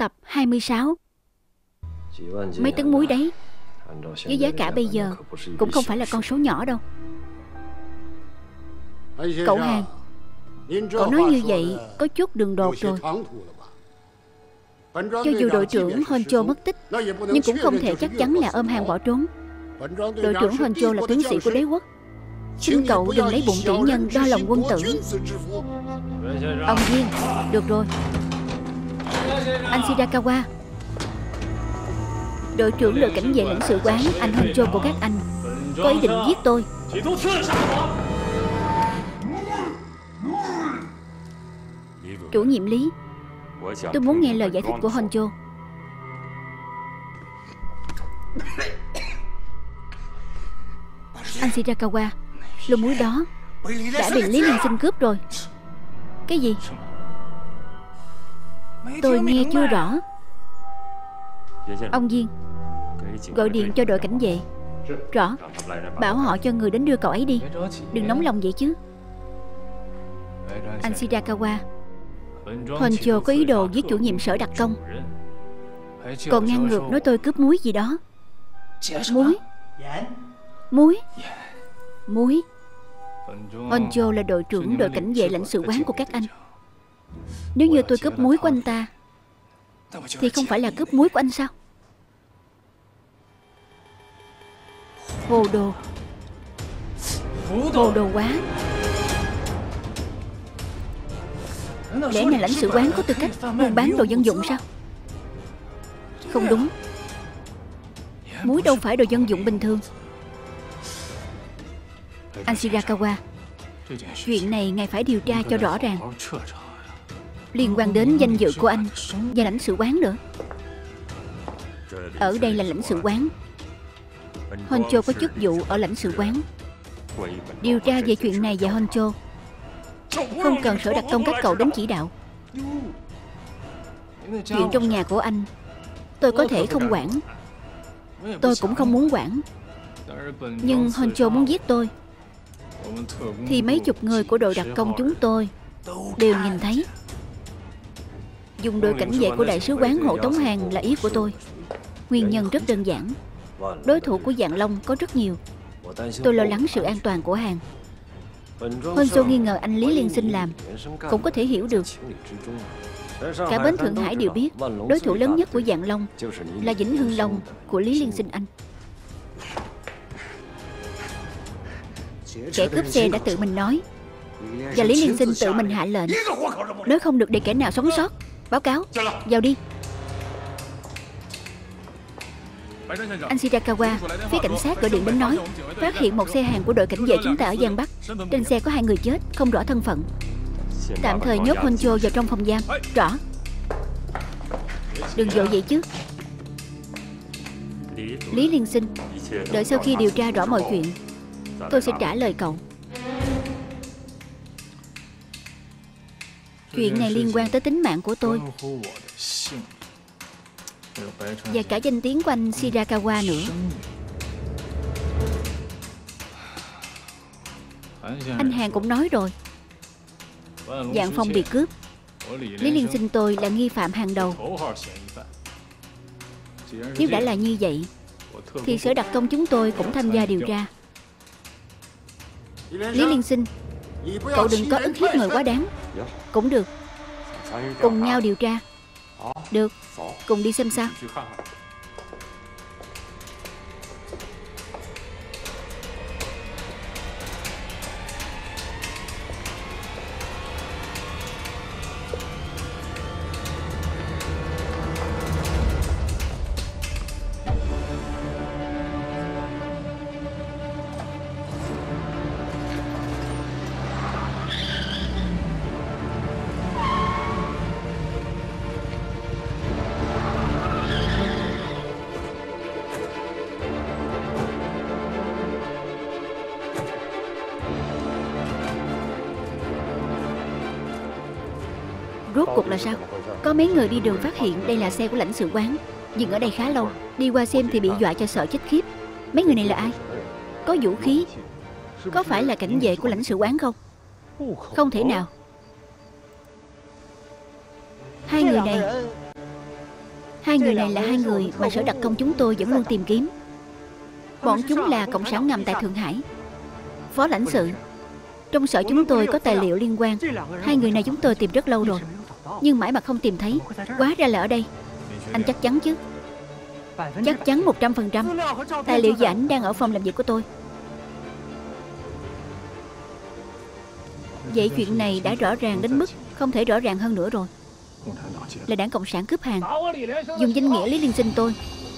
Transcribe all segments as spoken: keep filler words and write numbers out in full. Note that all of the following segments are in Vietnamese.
Tập hai mươi sáu. Mấy tấn muối đấy, với giá cả bây giờ cũng không phải là con số nhỏ đâu. Cậu Hàn, cậu nói như vậy có chút đường đột rồi. Cho dù đội trưởng Honcho mất tích, nhưng cũng không thể chắc chắn là ôm hàng bỏ trốn. Đội trưởng Honcho là tướng sĩ của đế quốc. Xin cậu đừng lấy bụng tiểu nhân đo lòng quân tử. Ông Viên, được rồi. Anh Shirakawa, đội trưởng đội cảnh vệ lãnh sự quán, anh Honcho của các anh có ý định giết tôi. Chủ nhiệm Lý, tôi muốn nghe lời giải thích của Honcho. Anh Shirakawa, lô muối đó đã bị Lý Liên Sinh cướp rồi. Cái gì? Tôi nghe chưa rõ. Ông Viên, gọi điện cho đội cảnh vệ. Rõ. Bảo họ cho người đến đưa cậu ấy đi. Đừng nóng lòng vậy chứ. Anh Shirakawa, Honcho có ý đồ giết chủ nhiệm sở đặc công, còn ngang ngược nói tôi cướp muối gì đó. Muối? Muối? Muối? Honcho là đội trưởng đội cảnh vệ lãnh sự quán của các anh. Nếu như tôi cướp muối của anh ta thì không phải là cướp muối của anh sao? Hồ đồ. Hồ đồ quá. Lẽ này lãnh sự quán có tư cách buôn bán đồ dân dụng sao? Không đúng. Muối đâu phải đồ dân dụng bình thường. Anh Shirakawa, chuyện này ngài phải điều tra cho rõ ràng, liên quan đến danh dự của anh và lãnh sự quán nữa. Ở đây là lãnh sự quán. Honcho có chức vụ ở lãnh sự quán. Điều tra về chuyện này và Honcho không cần sở đặc công các cậu đến chỉ đạo. Chuyện trong nhà của anh tôi có thể không quản, tôi cũng không muốn quản. Nhưng Honcho muốn giết tôi thì mấy chục người của đội đặc công chúng tôi đều nhìn thấy. Dùng đội cảnh vệ của đại sứ quán hộ tống hàng là ý của tôi. Nguyên nhân rất đơn giản. Đối thủ của Dạng Long có rất nhiều. Tôi lo lắng sự an toàn của hàng. Honcho nghi ngờ anh Lý Liên Sinh làm, cũng có thể hiểu được. Cả bến Thượng Hải đều biết đối thủ lớn nhất của Dạng Long là Vĩnh Hưng Long của Lý Liên Sinh anh. Kẻ cướp xe đã tự mình nói, và Lý Liên Sinh tự mình hạ lệnh, nói không được để kẻ nào sống sót. Báo cáo, vào đi. Anh Shirakawa, phía cảnh sát gọi điện đến nói phát hiện một xe hàng của đội cảnh vệ chúng ta ở Giang Bắc. Trên xe có hai người chết, không rõ thân phận. Tạm thời nhốt Honcho vào trong phòng giam. Rõ. Đừng vội vậy chứ. Lý Liên Sinh, đợi sau khi điều tra rõ mọi chuyện tôi sẽ trả lời cậu. Chuyện này liên quan tới tính mạng của tôi và cả danh tiếng của anh Shirakawa nữa. Anh Hàn cũng nói rồi, Dạng Phong bị cướp, Lý Liên Sinh tôi là nghi phạm hàng đầu. Nếu đã là như vậy thì sở đặc công chúng tôi cũng tham gia điều tra. Lý Liên Sinh, cậu đừng có ức hiếp người quá đáng. Cũng được. Cùng nhau điều tra. Được, cùng đi xem sao. Rốt cuộc là sao? Có mấy người đi đường phát hiện đây là xe của lãnh sự quán, dừng ở đây khá lâu. Đi qua xem thì bị dọa cho sợ chết khiếp. Mấy người này là ai? Có vũ khí. Có phải là cảnh vệ của lãnh sự quán không? Không thể nào. Hai người này Hai người này là hai người mà sở đặc công chúng tôi vẫn luôn tìm kiếm. Bọn chúng là cộng sản ngầm tại Thượng Hải. Phó lãnh sự, trong sở chúng tôi có tài liệu liên quan. Hai người này chúng tôi tìm rất lâu rồi, nhưng mãi mà không tìm thấy. Hóa ra là ở đây. Anh chắc chắn chứ? Chắc chắn một trăm phần trăm. Tài liệu và ảnh đang ở phòng làm việc của tôi. Vậy chuyện này đã rõ ràng đến mức không thể rõ ràng hơn nữa rồi. Là đảng Cộng sản cướp hàng, dùng danh nghĩa Lý Liên Sinh tôi.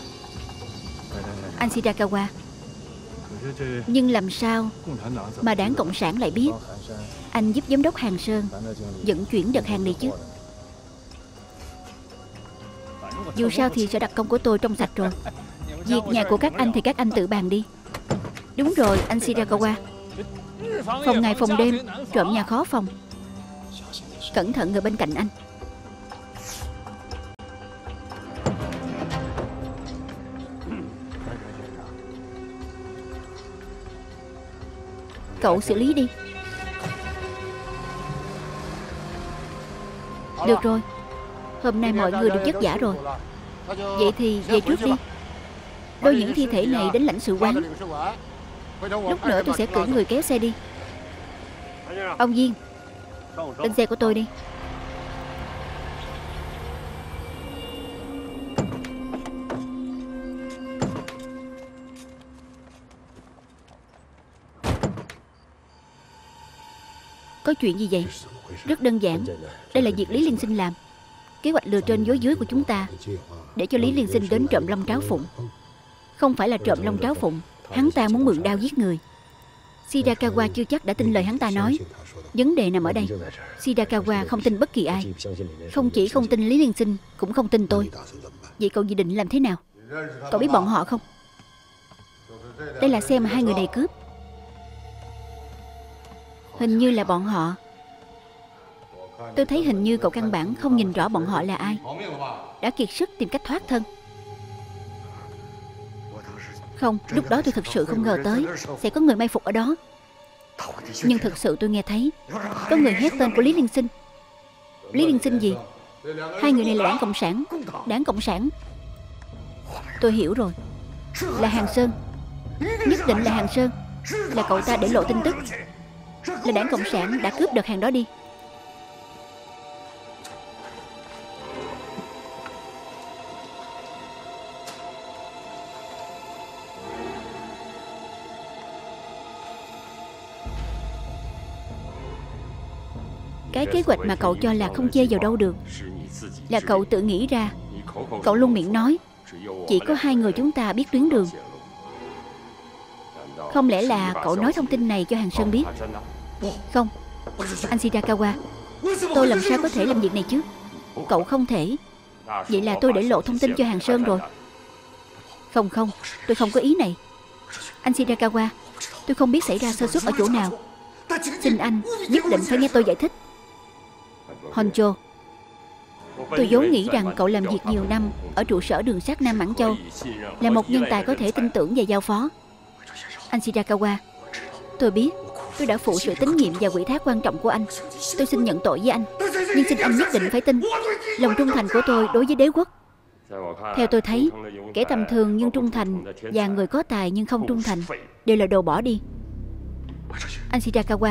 Anh Shirakawa, nhưng làm sao mà đảng Cộng sản lại biết anh giúp giám đốc Hàng Sơn vận chuyển đợt hàng này chứ? Dù sao thì sở đặc công của tôi trong sạch rồi. Việc nhà của các anh thì các anh tự bàn đi. Đúng rồi, anh Shirakawa. Phòng ngày phòng đêm, trộm nhà khó phòng. Cẩn thận người bên cạnh anh. Cậu xử lý đi. Được rồi, hôm nay mọi người được vất vả rồi. Vậy thì về trước đi. Đôi những thi thể này đến lãnh sự quán. Lúc nữa tôi sẽ cử người kéo xe đi. Ông Viên, lên xe của tôi đi. Có chuyện gì vậy? Rất đơn giản. Đây là việc Lý Liên Sinh làm. Kế hoạch lừa trên dối dưới của chúng ta, để cho Lý Liên Sinh đến trộm long tráo phụng. Không phải là trộm long tráo phụng, hắn ta muốn mượn đao giết người. Shirakawa chưa chắc đã tin lời hắn ta nói. Vấn đề nằm ở đây. Shirakawa không tin bất kỳ ai. Không chỉ không tin Lý Liên Sinh, cũng không tin tôi. Vậy cậu dự định làm thế nào? Cậu biết bọn họ không? Đây là xe mà hai người này cướp. Hình như là bọn họ. Tôi thấy hình như cậu căn bản không nhìn rõ bọn họ là ai. Đã kiệt sức tìm cách thoát thân. Không, lúc đó tôi thực sự không ngờ tới sẽ có người may phục ở đó. Nhưng thực sự tôi nghe thấy có người hét tên của Lý Liên Sinh. Lý Liên Sinh gì? Hai người này là đảng Cộng sản. Đảng Cộng sản. Tôi hiểu rồi. Là Hàng Sơn. Nhất định là Hàng Sơn. Là cậu ta để lộ tin tức. Là đảng Cộng sản đã cướp đợt hàng đó đi. Cái kế hoạch mà cậu cho là không chê vào đâu được, là cậu tự nghĩ ra. Cậu luôn miệng nói chỉ có hai người chúng ta biết tuyến đường. Không lẽ là cậu nói thông tin này cho Hàng Sơn biết? Không, anh Shirakawa, tôi làm sao có thể làm việc này chứ? Cậu không thể. Vậy là tôi để lộ thông tin cho Hàng Sơn rồi. Không không, tôi không có ý này. Anh Shirakawa, tôi không biết xảy ra sơ suất ở chỗ nào. Xin anh nhất định phải nghe tôi giải thích. Honcho, tôi vốn nghĩ rằng cậu làm việc nhiều năm ở trụ sở đường sắt Nam Mãn Châu, là một nhân tài có thể tin tưởng và giao phó. Anh Shirakawa, tôi biết tôi đã phụ sự tín nhiệm và ủy thác quan trọng của anh. Tôi xin nhận tội với anh, nhưng xin anh nhất định phải tin lòng trung thành của tôi đối với đế quốc. Theo tôi thấy, kẻ tầm thường nhưng trung thành và người có tài nhưng không trung thành đều là đồ bỏ đi. Anh Shirakawa,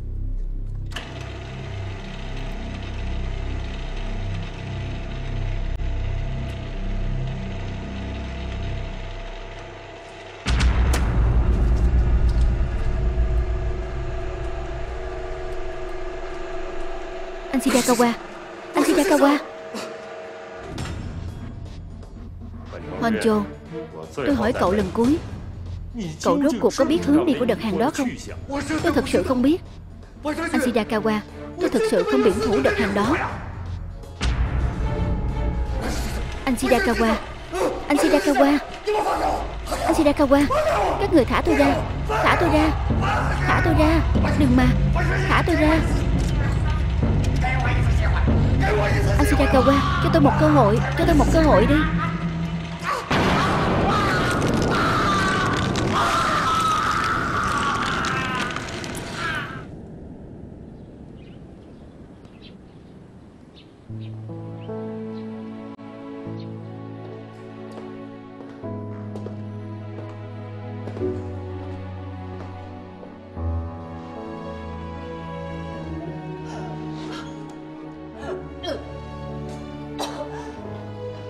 Anh Shirakawa, anh Shirakawa. Honcho, tôi hỏi cậu lần cuối, cậu rốt cuộc có biết hướng đi của đợt hàng đó không? Tôi thật sự không biết. Anh Shirakawa, tôi thật sự không biển thủ đợt hàng đó. Anh Shirakawa, anh Shirakawa, anh Shirakawa, các người thả tôi ra, thả tôi ra, thả tôi ra, đừng mà, thả tôi ra. Anh Shirakawa, cho tôi một cơ hội, cho tôi một cơ hội đi.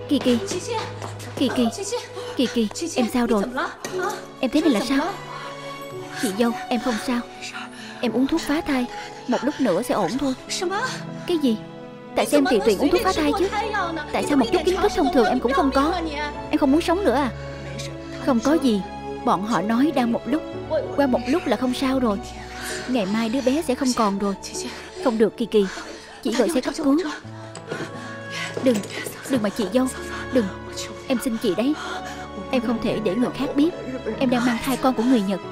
Kỳ Kỳ, Kỳ Kỳ, Kỳ Kỳ, em sao rồi? Em thế này là sao? Chị dâu, em không sao. Em uống thuốc phá thai, một lúc nữa sẽ ổn thôi. Cái gì? Tại sao em tùy tiện uống thuốc phá thai chứ? Tại sao một chút kiến thức thông thường em cũng không có? Em không muốn sống nữa à? Không có gì. Bọn họ nói đang một lúc, qua một lúc là không sao rồi. Ngày mai đứa bé sẽ không còn rồi. Không được Kỳ Kỳ, chị gọi xe cấp cứu. Đừng, đừng mà chị dâu. Đừng, em xin chị đấy. Em không thể để người khác biết em đang mang thai con của người Nhật.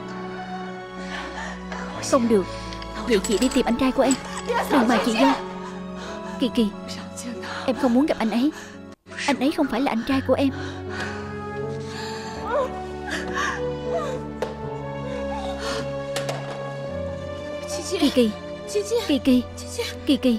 Không được. Vậy chị đi tìm anh trai của em. Đừng mà chị dâu. Kỳ Kỳ, em không muốn gặp anh ấy. Anh ấy không phải là anh trai của em. Kỳ Kỳ, Kỳ Kỳ, Kỳ Kỳ,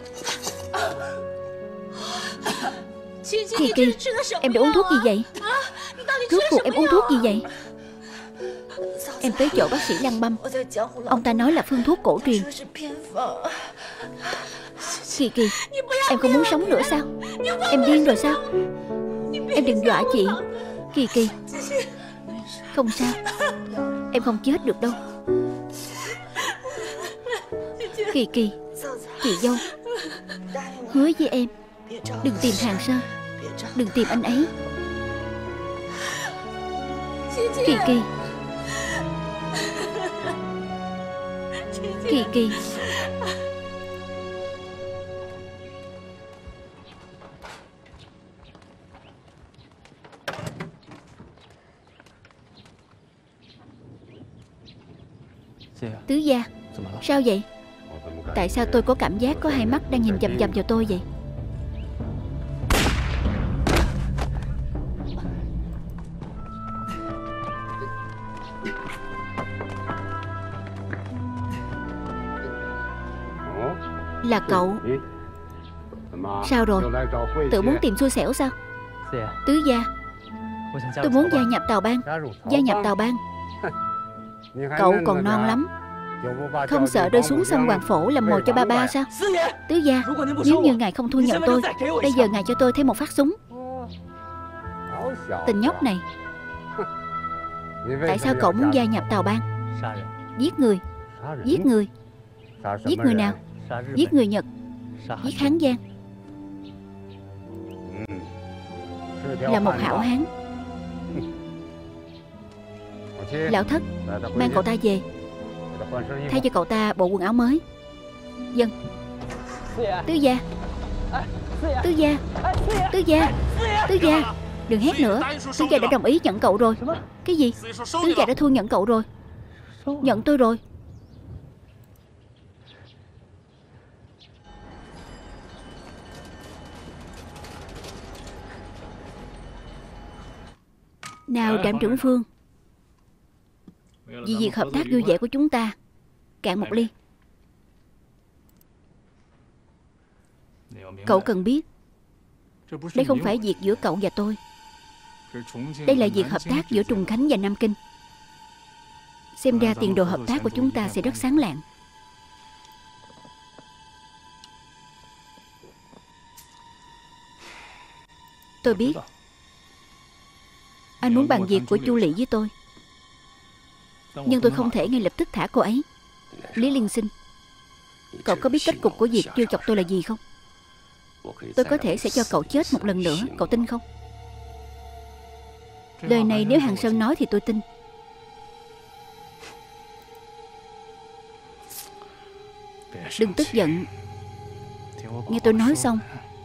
Kỳ Kỳ, em đã uống thuốc gì vậy? Rốt cuộc em uống thuốc gì vậy? Em tới chỗ bác sĩ Lăng Băm. Ông ta nói là phương thuốc cổ truyền. Kỳ Kỳ, em không muốn sống nữa sao? Em điên rồi sao? Em đừng dọa chị. Kỳ Kỳ, không sao. Em không chết được đâu. Kỳ Kỳ, chị dâu, hứa với em, đừng tìm Hàng Sơn, đừng tìm anh ấy. Kỳ Kỳ, Kỳ Kỳ. Tứ gia, sao vậy? Tại sao tôi có cảm giác có hai mắt đang nhìn chằm chằm vào tôi vậy? Là cậu. Sao rồi? Tự muốn tìm xui xẻo sao? Tứ gia, tôi muốn gia nhập Tào Bang. Gia nhập Tào Bang. Cậu còn non lắm, không sợ rơi xuống sông Hoàng Phổ làm mồi cho ba ba sao? Tứ gia, nếu như ngài không thu nhận tôi, bây giờ ngài cho tôi thêm một phát súng. Tình nhóc này, tại sao cậu muốn gia nhập Tào Bang? Giết người. Giết người. Giết người nào? Giết người Nhật. Giết Hán Giang. Là một hảo hán. Lão thất, mang cậu ta về, thay cho cậu ta bộ quần áo mới. Dân. Tứ gia, Tứ gia, Tứ gia, Tứ gia, đừng hét nữa. Tứ gia đã đồng ý nhận cậu rồi. Cái gì? Tứ gia đã thu nhận cậu rồi. Nhận tôi rồi. Nào Trạm trưởng Phương, vì việc hợp tác vui vẻ của chúng ta, cạn một ly. Cậu cần biết, đây không phải việc giữa cậu và tôi. Đây là việc hợp tác giữa Trùng Khánh và Nam Kinh. Xem ra tiền đồ hợp tác của chúng ta sẽ rất sáng lạng. Tôi biết anh muốn bàn việc của Chu Lị với tôi, nhưng tôi không thể ngay lập tức thả cô ấy. Lý Liên Sinh, cậu có biết kết cục của việc trêu chọc tôi là gì không? Tôi có thể sẽ cho cậu chết một lần nữa. Cậu tin không? Lời này nếu Hàng Sơn nói thì tôi tin. Đừng tức giận, nghe tôi nói xong.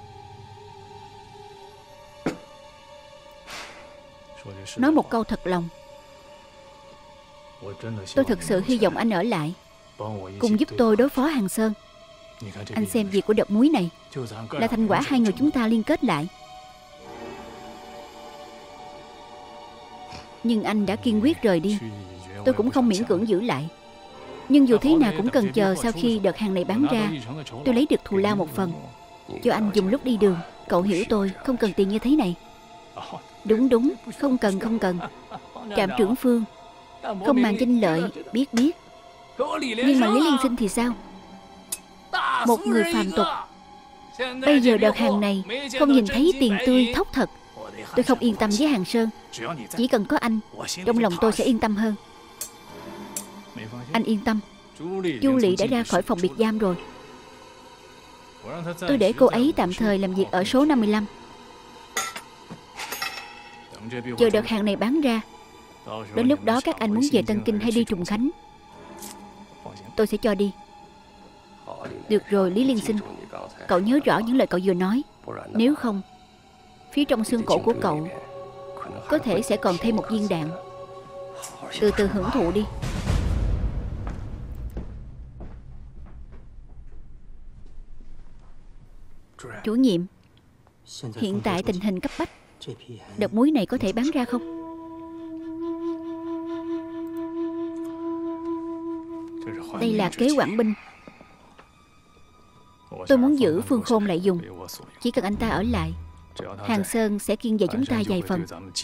Nói một câu thật lòng, tôi thực sự hy vọng anh ở lại, cùng giúp tôi đối phó Hàng Sơn. Anh xem việc của đợt muối này là thành quả hai người chúng ta liên kết lại. Nhưng anh đã kiên quyết rời đi. Tôi cũng không miễn cưỡng giữ lại. Nhưng dù thế nào cũng cần chờ sau khi đợt hàng này bán ra, tôi lấy được thù lao một phần, cho anh dùng lúc đi đường. Cậu hiểu tôi, không cần tiền như thế này. Đúng đúng, không cần không cần. Trạm trưởng Phương, không màng danh lợi, biết biết. Nhưng mà Lý Liên Sinh thì sao? Một người phàm tục, Bây giờ đợt hàng này không nhìn thấy tiền tươi thóc thật, tôi không yên tâm với Hàng Sơn. Chỉ cần có anh, trong lòng tôi sẽ yên tâm hơn. Anh yên tâm, Chu Lị đã ra khỏi phòng biệt giam rồi. Tôi để cô ấy tạm thời làm việc ở số năm mươi lăm. Chờ đợt hàng này bán ra, đến lúc đó các anh muốn về Tân Kinh hay đi Trùng Khánh, tôi sẽ cho đi. Được rồi Lý Liên Sinh, cậu nhớ rõ những lời cậu vừa nói. Nếu không, phía trong xương cổ của cậu có thể sẽ còn thêm một viên đạn. Từ từ hưởng thụ đi. Chủ nhiệm, hiện tại tình hình cấp bách, đợt muối này có thể bán ra không? Đây là kế quản binh. Tôi muốn giữ Phương Khôn lại dùng. Chỉ cần anh ta ở lại, Hàng Sơn sẽ kiêng về chúng ta vài phần.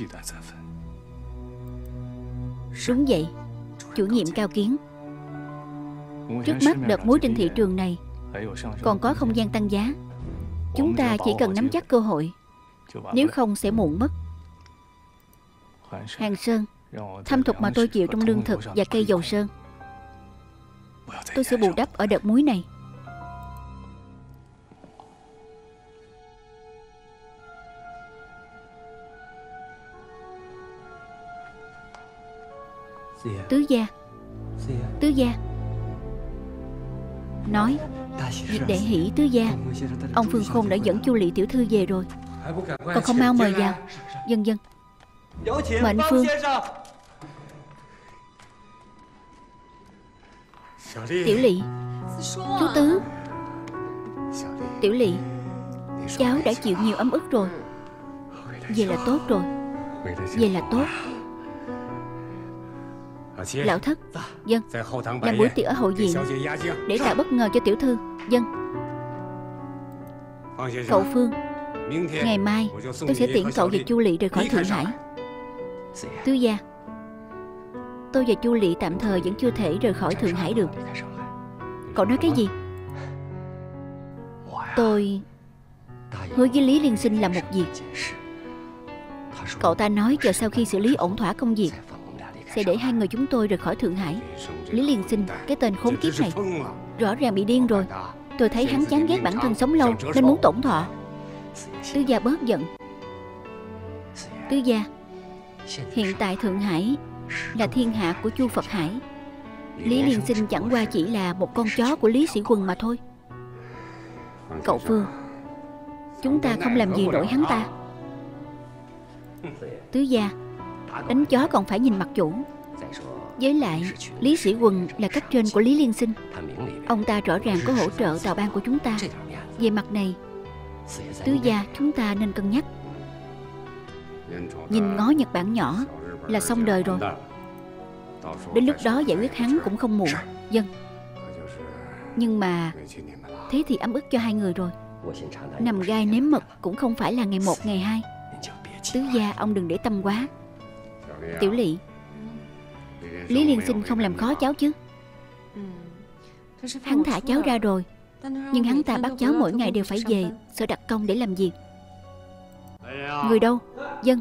Đúng vậy, chủ nhiệm cao kiến. Trước mắt đợt muối trên thị trường này còn có không gian tăng giá. Chúng ta chỉ cần nắm chắc cơ hội, nếu không sẽ muộn mất. Hàng Sơn, thâm thục mà tôi chịu trong lương thực và cây dầu sơn, tôi sẽ bù đắp ở đợt muối này. Tứ gia, tứ gia, nói việc đệ hỷ tứ gia, ông Phương Khôn đã dẫn Chu Lị tiểu thư về rồi, còn không mau mời vào. Dân dân, mệnh Phương. Tiểu Lị, chú Tứ. Tiểu Lị, cháu đã chịu nhiều ấm ức rồi. Vậy là tốt rồi. Vậy là tốt. Lão thất. Dân, làm buổi tiệc ở hậu viện để tạo bất ngờ cho tiểu thư. Dân. Cậu Phương, ngày mai tôi sẽ tiễn cậu và Chu Lị rời khỏi Thượng Hải. Tứ gia, tôi và Chu Lị tạm thời vẫn chưa thể rời khỏi Thượng Hải được. Cậu nói cái gì? Tôi hứa với Lý Liên Sinh làm một việc. Cậu ta nói chờ sau khi xử lý ổn thỏa công việc sẽ để hai người chúng tôi rời khỏi Thượng Hải. Lý Liên Sinh, cái tên khốn kiếp này, rõ ràng bị điên rồi. Tôi thấy hắn chán ghét bản thân sống lâu nên muốn tổn thọ. Tứ gia bớt giận. Tứ gia, hiện tại Thượng Hải là thiên hạ của Chu Phật Hải. Lý Liên Sinh chẳng qua chỉ là một con chó của Lý Sĩ Quần mà thôi. Cậu Phương, chúng ta không làm gì nổi hắn ta. Tứ gia, đánh chó còn phải nhìn mặt chủ. Với lại Lý Sĩ Quần là cấp trên của Lý Liên Sinh. Ông ta rõ ràng có hỗ trợ tàu ban của chúng ta. Về mặt này, tứ gia chúng ta nên cân nhắc. Nhìn ngó Nhật Bản nhỏ là xong đời rồi. Đến lúc đó giải quyết hắn cũng không muộn. Dân. Nhưng mà thế thì ấm ức cho hai người rồi. Nằm gai nếm mật cũng không phải là ngày một ngày hai. Tứ gia ông đừng để tâm quá. Tiểu Lị, Lý Liên Sinh không làm khó cháu chứ? Hắn thả cháu ra rồi, nhưng hắn ta bắt cháu mỗi ngày đều phải về sở đặc công để làm việc. Người đâu? Dân.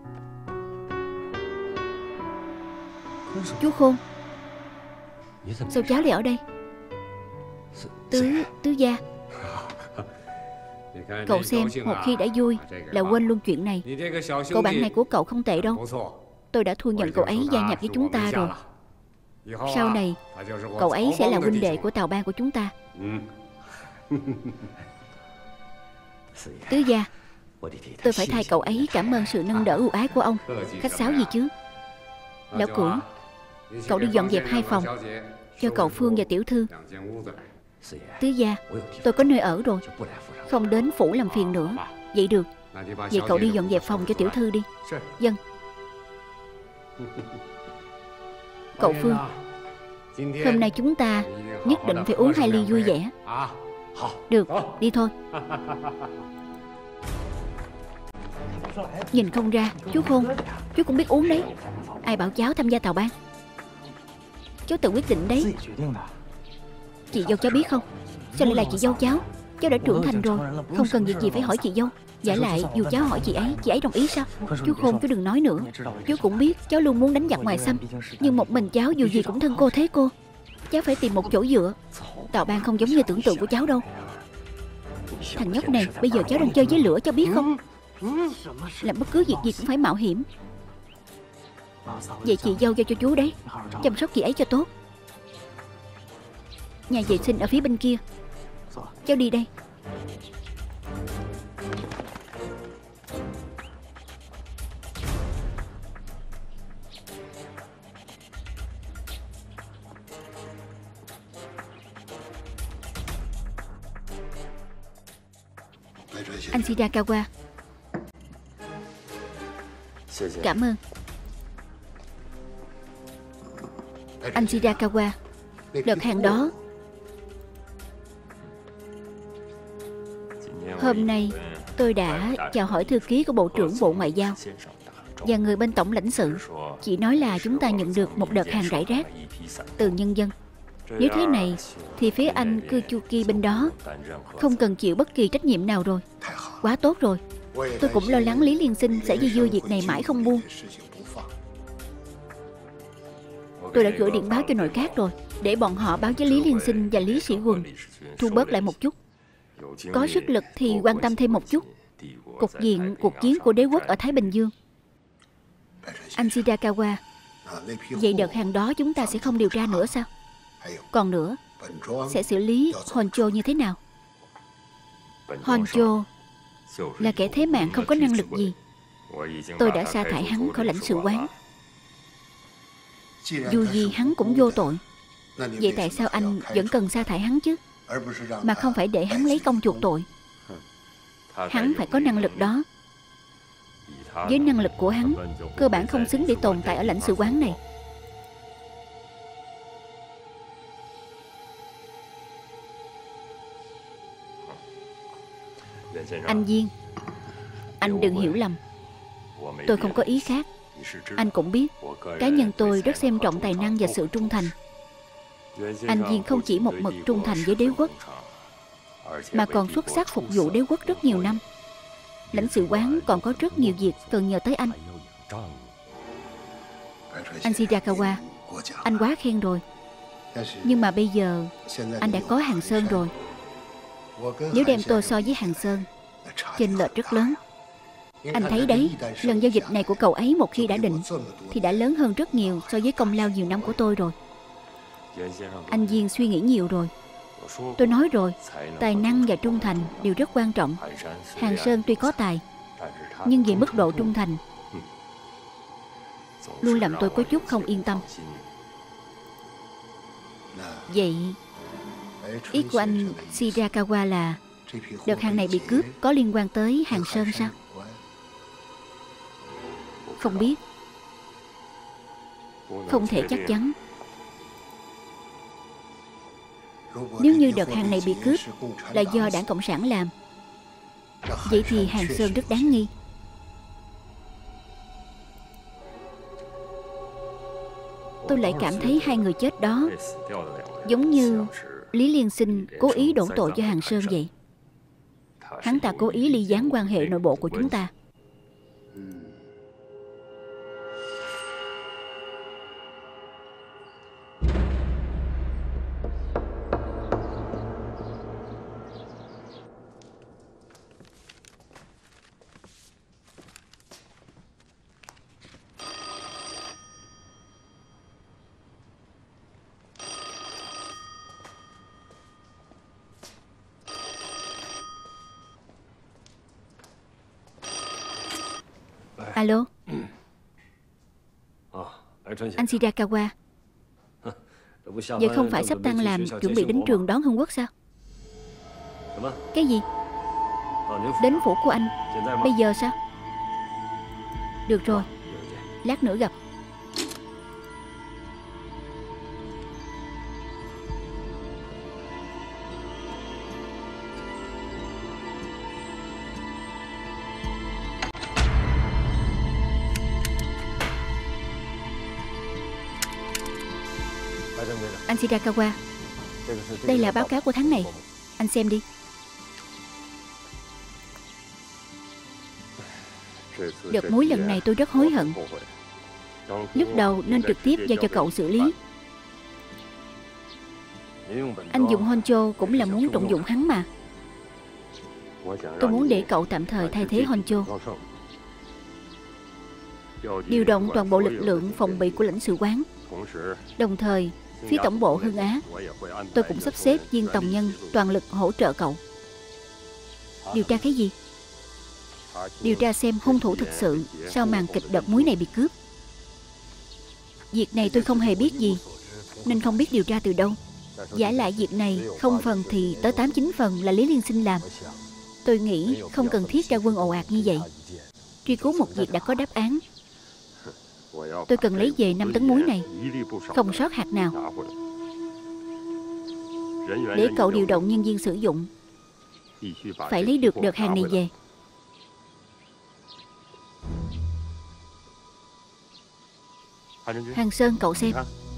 Chú Khôn, sao cháu lại ở đây? Tứ, tứ gia, cậu xem, một khi đã vui là quên luôn chuyện này. Cậu bạn này của cậu không tệ đâu. Tôi đã thu nhận cậu ấy gia nhập với chúng ta rồi. Sau này cậu ấy sẽ là huynh đệ của tàu ban của chúng ta. Tứ gia, tôi phải thay cậu ấy cảm ơn sự nâng đỡ ưu ái của ông. Khách sáo gì chứ? Lão Cưỡng, cậu đi dọn dẹp hai phòng cho cậu Phương và tiểu thư. Tứ gia, tôi có nơi ở rồi, không đến phủ làm phiền nữa. Vậy được. Vậy cậu đi dọn dẹp phòng cho tiểu thư đi. Dân. Cậu Phương, hôm nay chúng ta nhất định phải uống hai ly vui vẻ. Được, đi thôi. Nhìn không ra, chú Khôn, chú cũng biết uống đấy. Ai bảo cháu tham gia tàu ban? Cháu tự quyết định đấy. Chị dâu cháu biết không? Sao lại là chị dâu cháu? Cháu đã trưởng thành rồi, không cần việc gì phải hỏi chị dâu. Giả lại dù cháu hỏi chị ấy, chị ấy đồng ý sao? Chú Khôn, chú đừng nói nữa. Chú cũng biết cháu luôn muốn đánh giặc ngoài xăm, nhưng một mình cháu dù gì cũng thân cô thế cô. Cháu phải tìm một chỗ dựa. Tào Bang không giống như tưởng tượng của cháu đâu. Thằng nhóc này, bây giờ cháu đang chơi với lửa, cháu biết không? Làm bất cứ việc gì cũng phải mạo hiểm. Vậy chị dâu giao cho chú đấy, chăm sóc chị ấy cho tốt. Nhà vệ sinh ở phía bên kia. Cháu đi đây. Anh Shirakawa. Cảm ơn. Anh Shirakawa, đợt hàng đó, hôm nay tôi đã chào hỏi thư ký của Bộ trưởng Bộ Ngoại giao và người bên tổng lãnh sự. Chị nói là chúng ta nhận được một đợt hàng rải rác từ nhân dân. Nếu thế này thì phía anh Kuchuki bên đó không cần chịu bất kỳ trách nhiệm nào rồi. Quá tốt rồi. Tôi cũng lo lắng Lý Liên Sinh sẽ dây dưa việc này mãi không buông. Tôi đã gửi điện báo cho nội các rồi, để bọn họ báo với Lý Liên Sinh và Lý Sĩ Huân thu bớt lại một chút. Có sức lực thì quan tâm thêm một chút cục diện cuộc chiến của đế quốc ở Thái Bình Dương. Anh Shirakawa, vậy đợt hàng đó chúng ta sẽ không điều tra nữa sao? Còn nữa, sẽ xử lý Honcho như thế nào? Honcho là kẻ thế mạng không có năng lực gì. Tôi đã sa thải hắn khỏi lãnh sự quán. Dù gì hắn cũng vô tội. Vậy tại sao anh vẫn cần sa thải hắn chứ, mà không phải để hắn lấy công chuộc tội? Hắn phải có năng lực đó. Với năng lực của hắn, cơ bản không xứng để tồn tại ở lãnh sự quán này. Anh Viên, anh đừng hiểu lầm. Tôi không có ý khác. Anh cũng biết, cá nhân tôi rất xem trọng tài năng và sự trung thành. Anh Viên không chỉ một mực trung thành với đế quốc, mà còn xuất sắc phục vụ đế quốc rất nhiều năm. Lãnh sự quán còn có rất nhiều việc cần nhờ tới anh. Anh Shirakawa, anh quá khen rồi. Nhưng mà bây giờ anh đã có Hàng Sơn rồi. Nếu đem tôi so với Hàng Sơn, chênh lệch rất lớn. Anh thấy đấy, lần giao dịch này của cậu ấy một khi đã định thì đã lớn hơn rất nhiều so với công lao nhiều năm của tôi rồi. Anh Viên suy nghĩ nhiều rồi. Tôi nói rồi, tài năng và trung thành đều rất quan trọng. Hàng Sơn tuy có tài, nhưng về mức độ trung thành luôn làm tôi có chút không yên tâm. Vậy ý của anh Shirakawa là đợt hàng này bị cướp có liên quan tới Hàng Sơn sao? Không biết. Không thể chắc chắn. Nếu như đợt hàng này bị cướp là do Đảng Cộng sản làm, vậy thì Hàng Sơn rất đáng nghi. Tôi lại cảm thấy hai người chết đó giống như Lý Liên Sinh cố ý đổ tội cho Hàng Sơn vậy. Hắn ta cố ý ly gián quan hệ nội bộ của chúng ta. Alo. Anh Shirakawa, vậy không phải sắp tan làm chuẩn bị đến trường đón Hưng Quốc sao? Cái gì? Đến phủ của anh bây giờ sao? Được rồi, lát nữa gặp. Anh Shirakawa, đây là báo cáo của tháng này. Anh xem đi. Đợt muối lần này tôi rất hối hận. Lúc đầu nên trực tiếp giao cho cậu xử lý. Anh dùng Honcho cũng là muốn trọng dụng hắn mà. Tôi muốn để cậu tạm thời thay thế Honcho, điều động toàn bộ lực lượng phòng bị của lãnh sự quán. Đồng thời, phía tổng bộ Hưng Á, tôi cũng sắp xếp viên tòng nhân toàn lực hỗ trợ cậu. Điều tra cái gì? Điều tra xem hung thủ thực sự sau màn kịch đợt muối này bị cướp. Việc này tôi không hề biết gì, nên không biết điều tra từ đâu. Giả lại việc này không phần thì tới tám chín phần là Lý Liên Sinh làm. Tôi nghĩ không cần thiết ra quân ồ ạt như vậy. Truy cứu một việc đã có đáp án. Tôi cần lấy về năm tấn muối này, không sót hạt nào. Để cậu điều động nhân viên sử dụng, phải lấy được đợt hàng này về. Hàng Sơn, cậu xem.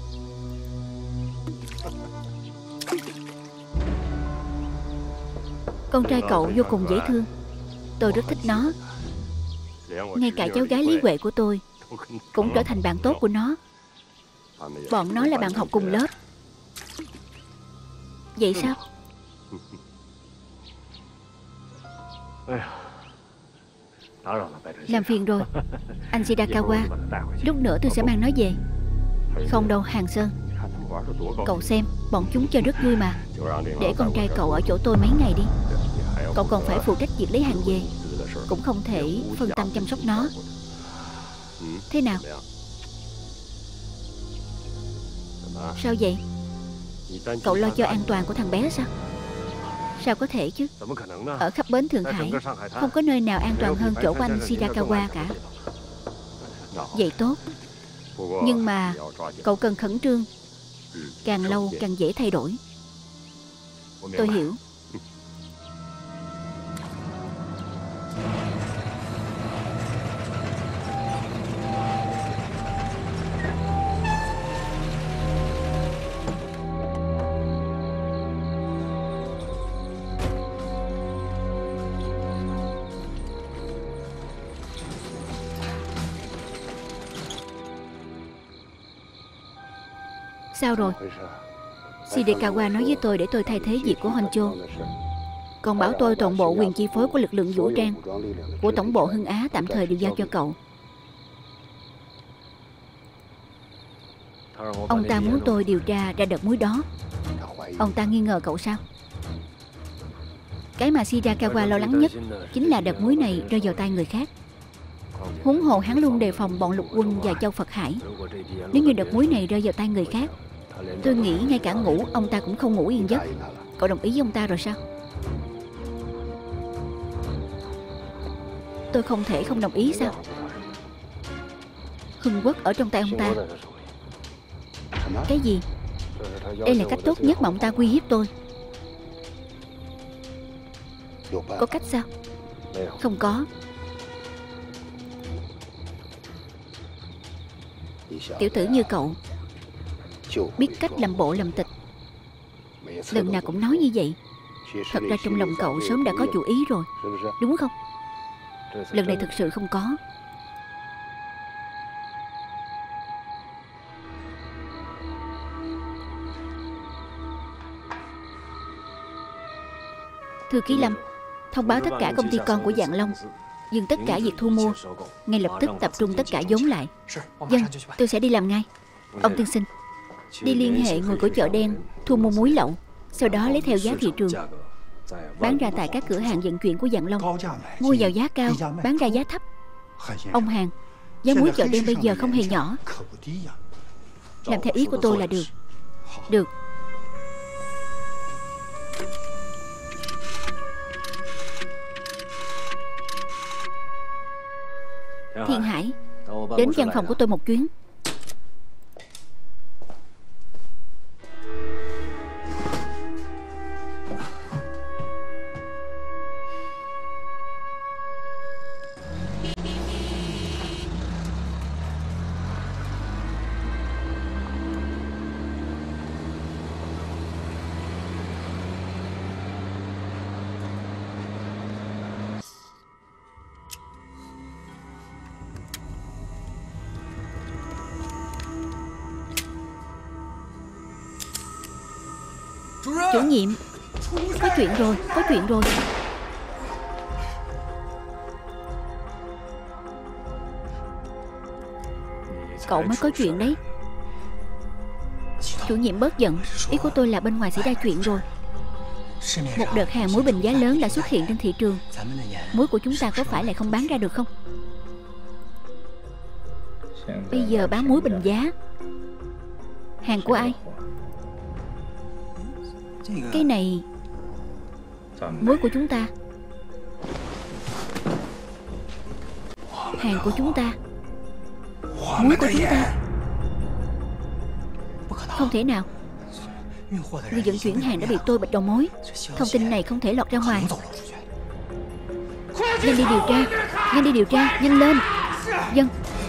Con trai cậu vô cùng dễ thương. Tôi rất thích nó. Ngay cả cháu gái Lý Huệ của tôi cũng trở thành bạn tốt của nó. Bọn nó là bạn học cùng lớp. Vậy sao? Làm phiền rồi anh Shirakawa. Lúc nữa tôi sẽ mang nó về. Không đâu Hàng Sơn. Cậu xem, bọn chúng chơi rất vui mà. Để con trai cậu ở chỗ tôi mấy ngày đi. Cậu còn phải phụ trách việc lấy hàng về, cũng không thể phân tâm chăm sóc nó. Thế nào? Sao vậy? Cậu lo cho an toàn của thằng bé sao? Sao có thể chứ? Ở khắp bến Thượng Hải, không có nơi nào an toàn hơn chỗ của anh Shirakawa cả. Vậy tốt. Nhưng mà cậu cần khẩn trương. Càng lâu càng dễ thay đổi. Tôi hiểu. Sao rồi? Shirakawa nói với tôi để tôi thay thế việc của Honcho. Còn bảo tôi toàn bộ quyền chi phối của lực lượng vũ trang của tổng bộ Hưng Á tạm thời đều giao cho cậu. Ông ta muốn tôi điều tra ra đợt muối đó. Ông ta nghi ngờ cậu sao? Cái mà Shirakawa lo lắng nhất chính là đợt muối này rơi vào tay người khác. Huống hồ hắn luôn đề phòng bọn lục quân và Châu Phật Hải. Nếu như đợt muối này rơi vào tay người khác, tôi nghĩ ngay cả ngủ ông ta cũng không ngủ yên giấc. Cậu đồng ý với ông ta rồi sao? Tôi không thể không đồng ý sao? Hưng Quốc ở trong tay ông ta. Cái gì? Đây là cách tốt nhất mà ông ta uy hiếp tôi. Có cách sao? Không có. Tiểu tử như cậu biết cách làm bộ làm tịch, lần nào cũng nói như vậy. Thật ra trong lòng cậu sớm đã có chủ ý rồi, đúng không? Lần này thực sự không có. Thư ký Lâm, thông báo tất cả công ty con của Vạn Long dừng tất cả việc thu mua, ngay lập tức tập trung tất cả vốn lại. Vâng, tôi sẽ đi làm ngay. Ông tiên sinh, đi liên hệ người của chợ đen thu mua muối lậu, sau đó lấy theo giá thị trường bán ra tại các cửa hàng vận chuyển của Vạn Long. Mua vào giá cao, bán ra giá thấp. Ông Hàng, giá muối chợ đen bây giờ không hề nhỏ. Làm theo ý của tôi là được. Được. Thiên Hải, đến văn phòng của tôi một chuyến. Chủ nhiệm, có chuyện rồi, có chuyện rồi. Cậu mới có chuyện đấy. Chủ nhiệm bớt giận. Ý của tôi là bên ngoài xảy ra chuyện rồi. Một đợt hàng muối bình giá lớn đã xuất hiện trên thị trường. Muối của chúng ta có phải lại không bán ra được không? Bây giờ bán muối bình giá. Hàng của ai? Cái này muối của chúng ta. Hàng của chúng ta. Muối của chúng ta. Không thể nào. Người vận chuyển hàng đã bị tôi bịt đầu mối. Thông tin này không thể lọt ra ngoài. Nhanh đi điều tra. Nhanh đi điều tra. Nhanh lên. Dân.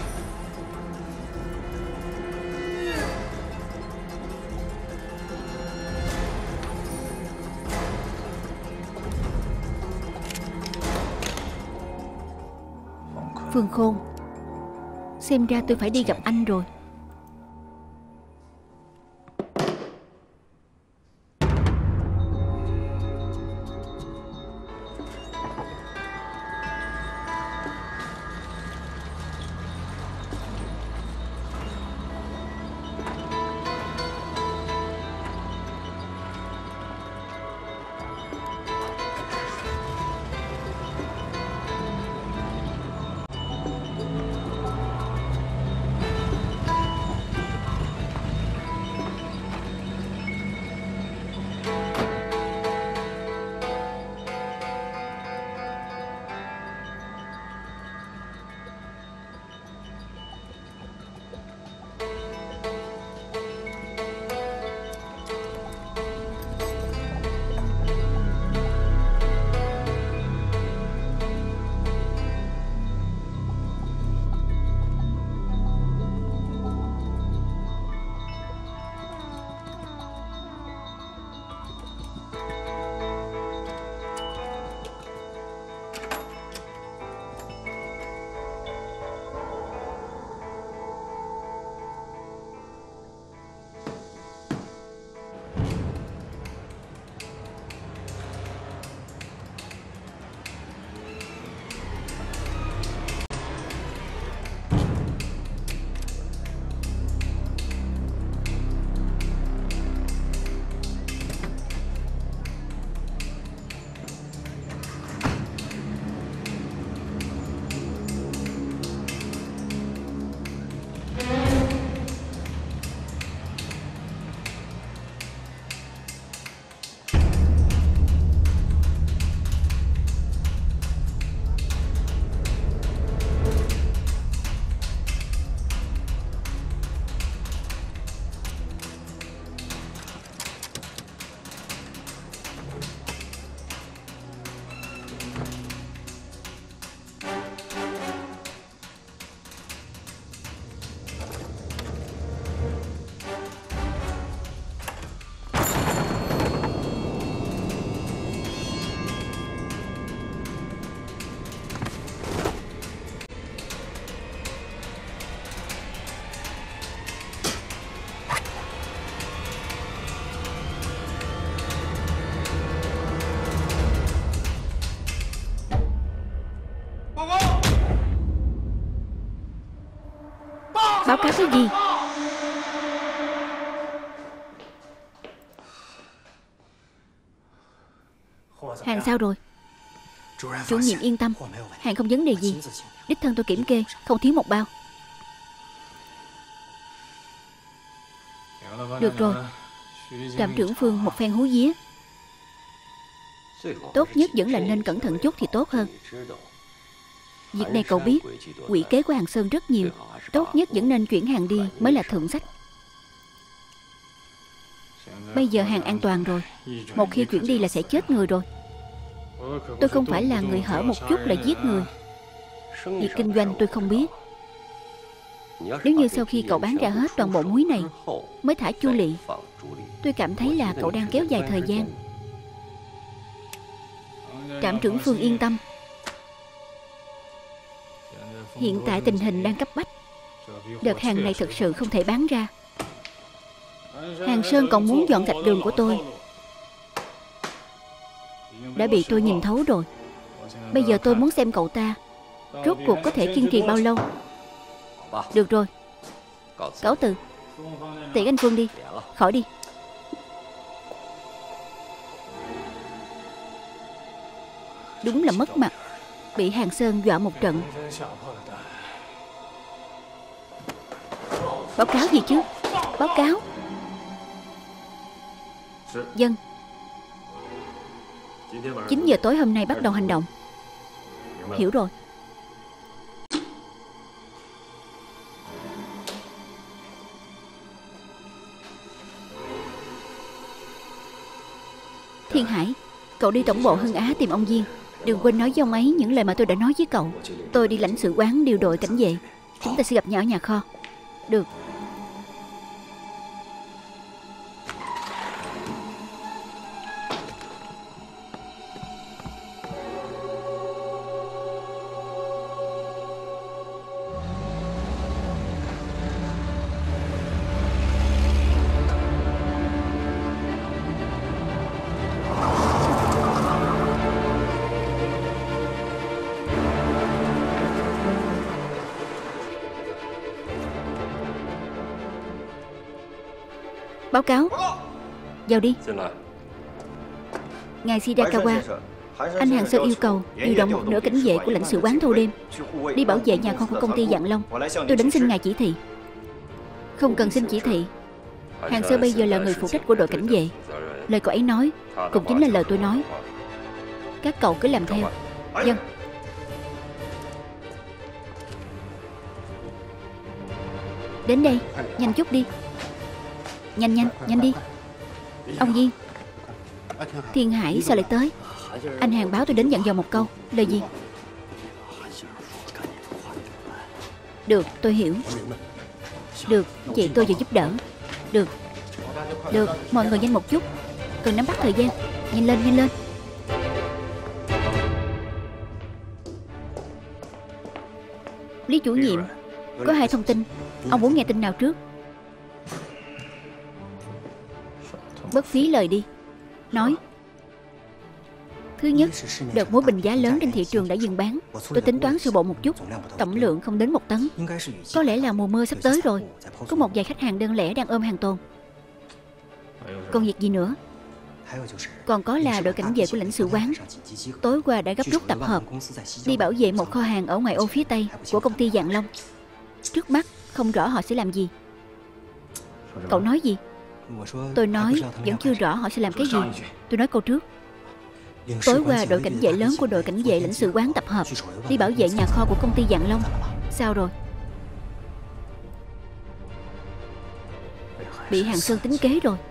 Phương Khôn, xem ra tôi phải đi gặp anh rồi. Báo cáo cái gì? Hàng sao rồi? Chủ nhiệm yên tâm, hàng không vấn đề gì. Đích thân tôi kiểm kê, không thiếu một bao. Được rồi. Trạm trưởng Phương một phen hú vía. Tốt nhất vẫn là nên cẩn thận chút thì tốt hơn. Việc này cậu biết, quỷ kế của Hàng Sơn rất nhiều. Tốt nhất vẫn nên chuyển hàng đi mới là thượng sách. Bây giờ hàng an toàn rồi. Một khi chuyển đi là sẽ chết người rồi. Tôi không phải là người hở một chút là giết người. Việc kinh doanh tôi không biết. Nếu như sau khi cậu bán ra hết toàn bộ muối này mới thả Chu Lị, tôi cảm thấy là cậu đang kéo dài thời gian. Trạm trưởng Phương yên tâm. Hiện tại tình hình đang cấp bách. Đợt hàng này thực sự không thể bán ra. Hàng Sơn còn muốn dọn sạch đường của tôi. đã bị tôi nhìn thấu rồi. Bây giờ tôi muốn xem cậu ta rốt cuộc có thể kiên trì bao lâu. Được rồi, cáo từ. Tiễn anh Phương đi. Khỏi đi. Đúng là mất mặt, bị Hàng Sơn dọa một trận. Báo cáo gì chứ? Báo cáo. Dân. chín giờ tối hôm nay bắt đầu hành động. Hiểu rồi. Thiên Hải, cậu đi tổng bộ Hưng Á tìm ông Diên. Đừng quên nói với ông ấy những lời mà tôi đã nói với cậu. Tôi đi lãnh sự quán điều đội cảnh vệ. Chúng ta sẽ gặp nhau ở nhà kho. Được. Báo cáo. Vào đi. Ngài Shirakawa, anh Hàng Sơn yêu cầu điều động một nửa cảnh vệ của lãnh sự quán thâu đêm đi bảo vệ nhà kho của công ty Vạn Long. Tôi đến xin ngài chỉ thị. Không cần xin chỉ thị. Hàng Sơn bây giờ là người phụ trách của đội cảnh vệ. Lời cậu ấy nói cũng chính là lời tôi nói. Các cậu cứ làm theo. Vâng. Đến đây, nhanh chút đi. Nhanh nhanh, nhanh đi. Ông Diên. Thiên Hải sao lại tới? Anh Hàng báo tôi đến dặn dò một câu. Lời gì? Được, tôi hiểu. Được, vậy tôi vừa giúp đỡ. Được. Được, mọi người nhanh một chút. Cần nắm bắt thời gian. Nhanh lên, nhanh lên. Lý chủ nhiệm, có hai thông tin. Ông muốn nghe tin nào trước? Bất phí lời đi. Nói. Thứ nhất, đợt muối bình giá lớn trên thị trường đã dừng bán. Tôi tính toán sơ bộ một chút, tổng lượng không đến một tấn. Có lẽ là mùa mưa sắp tới rồi. Có một vài khách hàng đơn lẻ đang ôm hàng tồn. Còn việc gì nữa? Còn có là đội cảnh vệ của lãnh sự quán tối qua đã gấp rút tập hợp đi bảo vệ một kho hàng ở ngoài ô phía tây của công ty Vạn Long. Trước mắt không rõ họ sẽ làm gì. Cậu nói gì? Tôi nói vẫn chưa rõ họ sẽ làm cái gì. Tôi nói câu trước. Tối qua đội cảnh vệ lớn của đội cảnh vệ lãnh sự quán tập hợp đi bảo vệ nhà kho của công ty Vạn Long. Sao rồi? Bị Hàng Sơn tính kế rồi.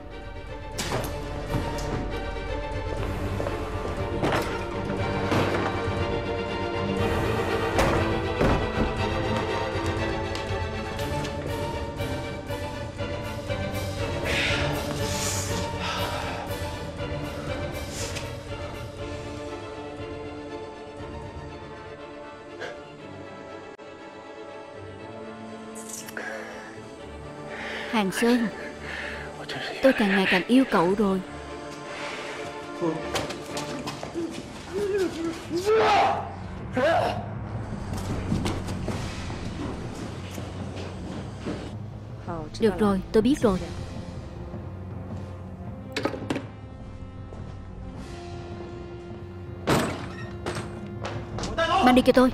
Hàng Sơn, tôi càng ngày càng yêu cậu rồi. Được rồi, tôi biết rồi. Mang đi cho tôi.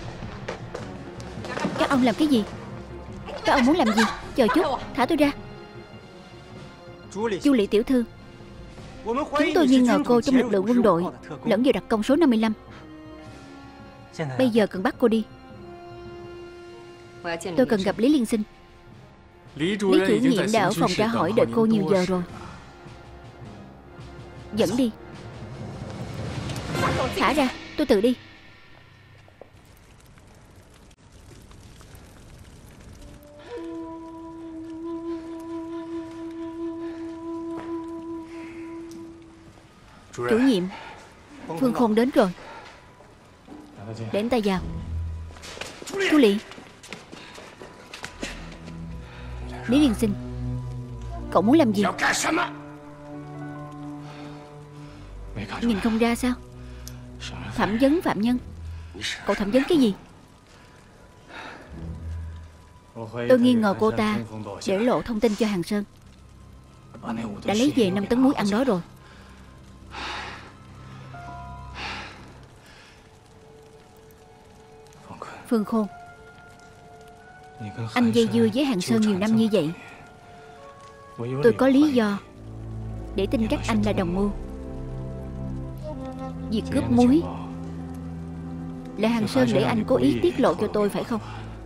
Các ông làm cái gì? Các ông muốn làm gì? Chờ chút, thả tôi ra. Chu Lệ tiểu thư, chúng tôi nghi ngờ cô trong lực lượng quân đội lẫn vào đặc công số năm mươi lăm. Bây giờ cần bắt cô đi. Tôi cần gặp Lý Liên Sinh. Lý chủ nhiệm đã ở phòng trả hỏi đợi cô nhiều giờ rồi. Dẫn đi. Thả ra, tôi tự đi. Chủ nhiệm, Phương Khôn đến rồi. Để anh ta vào. Chú Lị. Lý Liên Sinh, cậu muốn làm gì? Nhìn không ra sao? Thẩm vấn phạm nhân. Cậu thẩm vấn cái gì? Tôi nghi ngờ cô ta để lộ thông tin cho Hàng Sơn, đã lấy về năm tấn muối ăn đó rồi. Phương Khôn, anh dây dưa với Hàng Sơn nhiều năm như vậy, tôi có lý do để tin các anh là đồng mưu. Việc cướp muối là Hàng Sơn để anh cố ý tiết lộ cho tôi phải không?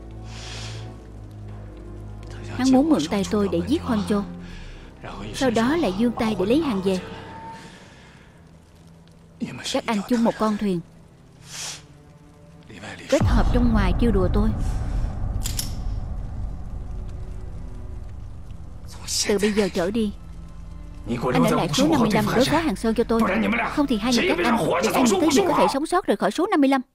Hắn muốn mượn tay tôi để giết Honcho, sau đó lại giương tay để lấy hàng về. Các anh chung một con thuyền, kết hợp trong ngoài trêu đùa tôi. Từ bây giờ trở đi, anh ở lại số năm mươi lăm đối phó Hàng Sơn cho tôi. Không thì hai người các anh để ai một cái gì có thể sống sót rời khỏi số năm mươi lăm.